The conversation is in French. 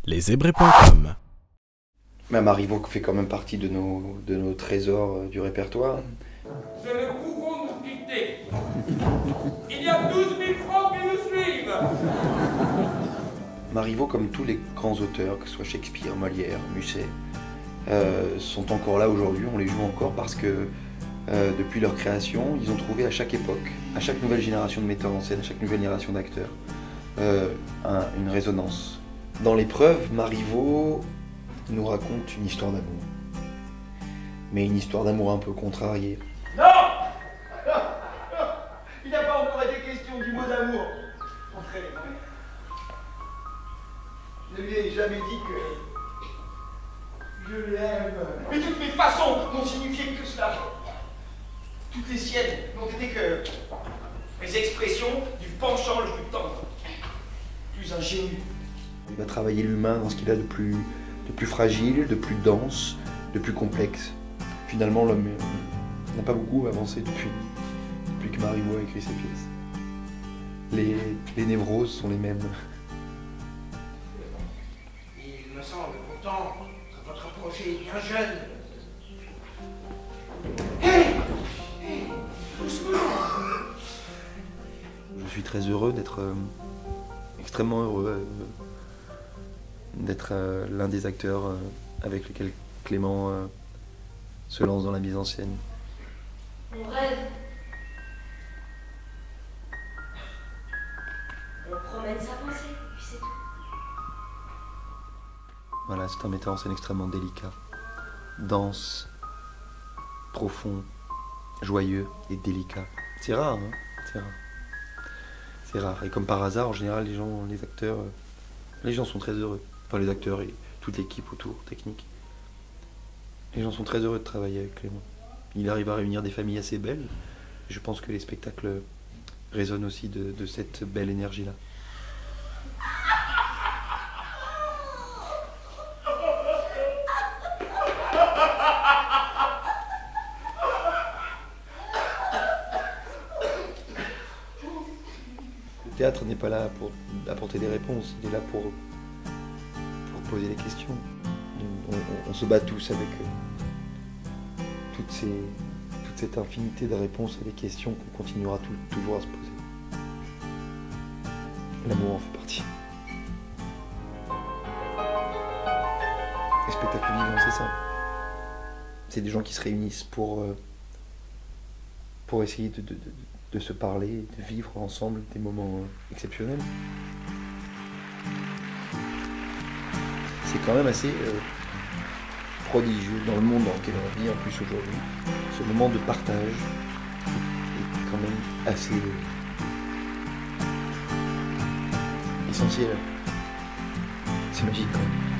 Lesébré.com. Marivaux fait quand même partie de nos trésors du répertoire. Je ne pouvons nous quitter. Il y a 12 000 francs qui nous suivent. Marivaux, comme tous les grands auteurs, que ce soit Shakespeare, Molière, Musset, sont encore là aujourd'hui. On les joue encore parce que depuis leur création, ils ont trouvé à chaque époque, à chaque nouvelle génération de metteurs en scène, à chaque nouvelle génération d'acteurs, une résonance. Dans l'épreuve, Marivaux nous raconte une histoire d'amour. Mais une histoire d'amour un peu contrariée. Non, il n'a pas encore été question du mot d'amour. Entrez les mains. Je ne lui ai jamais dit que je l'aime. Mais toutes mes façons n'ont signifié que cela. Toutes les siennes n'ont été que les expressions du penchant le plus tendre, plus ingénu. Il va travailler l'humain dans ce qu'il a de plus fragile, de plus dense, de plus complexe. Finalement, l'homme n'a pas beaucoup avancé depuis que Marivaux a écrit ses pièces. Les névroses sont les mêmes. Il me semble pourtant que votre projet est bien jeune. Hé, doucement. Je suis très heureux d'être extrêmement heureux d'être l'un des acteurs avec lesquels Clément se lance dans la mise en scène. On rêve. On promène sa pensée, puis c'est tout. Voilà, c'est un metteur en scène extrêmement délicat, dense, profond, joyeux et délicat. C'est rare, hein, c'est rare. C'est rare. Et comme par hasard, en général, les gens sont très heureux. Enfin, les acteurs et toute l'équipe autour, technique. Les gens sont très heureux de travailler avec Clément. Il arrive à réunir des familles assez belles. Je pense que les spectacles résonnent aussi de cette belle énergie-là. Le théâtre n'est pas là pour apporter des réponses, il est là pour poser des questions. On se bat tous avec toute cette infinité de réponses à des questions qu'on continuera toujours à se poser. L'amour en fait partie. Les spectacles vivants, c'est ça. C'est des gens qui se réunissent pour essayer de se parler, de vivre ensemble des moments exceptionnels. C'est quand même assez prodigieux dans le monde dans lequel on vit en plus aujourd'hui. Ce moment de partage est quand même assez essentiel. C'est magique quand même.